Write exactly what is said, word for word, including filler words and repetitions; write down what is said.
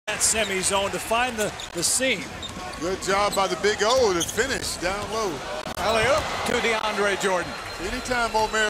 that semi-zone to find the, the seam. Good job by the Big O to finish down low. Alley-oop to DeAndre Jordan. Anytime Omer